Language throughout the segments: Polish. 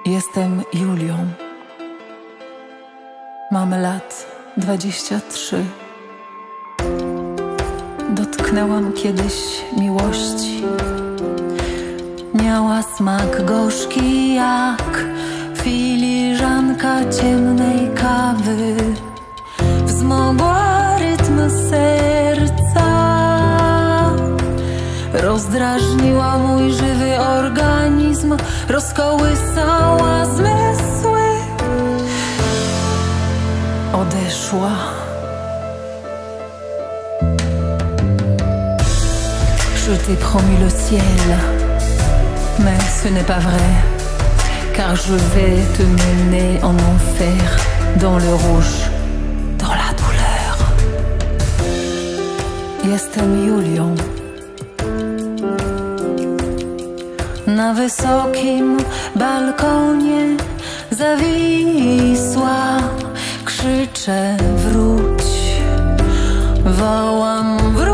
Jestem Julią. Mam lat 23. Dotknęłam kiedyś miłości. Miała smak gorzki jak filiżanka ciemnej kawy. Wzmogła rytm serca, rozdrażniła mój żywy organizm, rozkołysała zmysły. Odeszła. Je t'ai promis le ciel, mais ce n'est pas vrai, car je vais te mener en enfer, dans le rouge, dans la douleur. Jestem Julią. Na wysokim balkonie zawisła, krzyczę wróć, wołam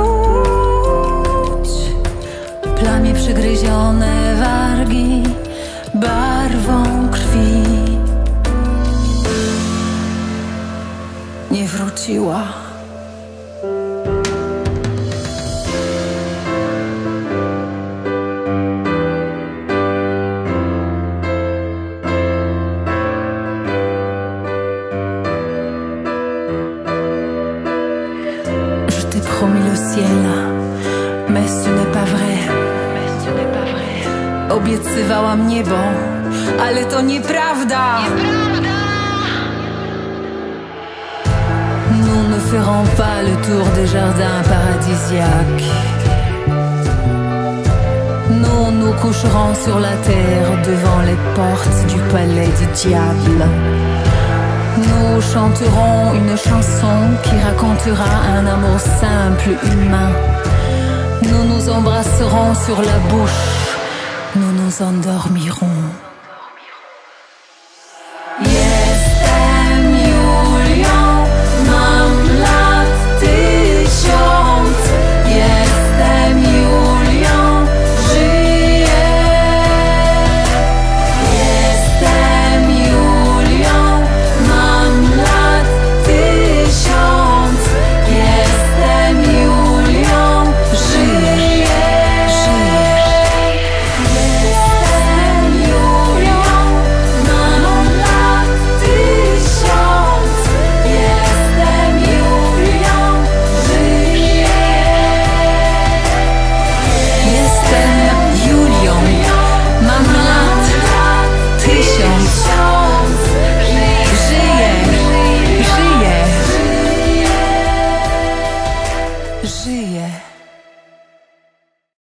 wróć. Plamie przygryzione wargi barwą krwi. Nie wróciła. Je t'ai promis le ciel, mais ce n'est pas vrai. Obiecywałam niebo, ale to nieprawda. Nous ne ferons pas le tour des jardins paradisiaques. Nous nous coucherons sur la terre devant les portes du palais du diable. Nous chanterons une chanson qui racontera un amour simple, humain. Nous nous embrasserons sur la bouche. Nous nous endormirons.